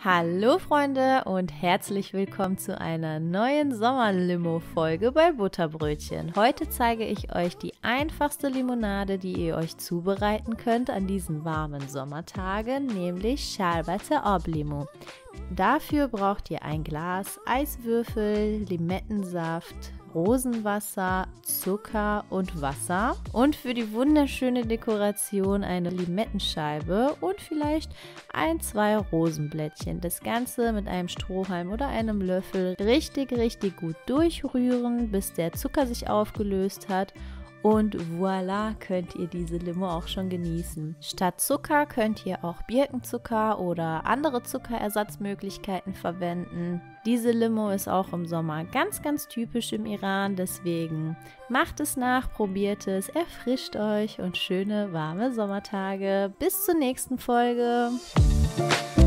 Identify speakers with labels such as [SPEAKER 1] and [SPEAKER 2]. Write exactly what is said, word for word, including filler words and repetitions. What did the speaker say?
[SPEAKER 1] Hallo Freunde und herzlich willkommen zu einer neuen Sommerlimo-Folge bei Butterbrötchen. Heute zeige ich euch die einfachste Limonade, die ihr euch zubereiten könnt an diesen warmen Sommertagen, nämlich Sherbet Ab Limo. Dafür braucht ihr ein Glas Eiswürfel, Limettensaft, Rosenwasser, Zucker und Wasser und für die wunderschöne Dekoration eine Limettenscheibe und vielleicht ein, zwei Rosenblättchen. Das Ganze mit einem Strohhalm oder einem Löffel richtig, richtig gut durchrühren, bis der Zucker sich aufgelöst hat. Und voilà, könnt ihr diese Limo auch schon genießen. Statt Zucker könnt ihr auch Birkenzucker oder andere Zuckerersatzmöglichkeiten verwenden. Diese Limo ist auch im Sommer ganz, ganz typisch im Iran, deswegen macht es nach, probiert es, erfrischt euch und schöne warme Sommertage. Bis zur nächsten Folge.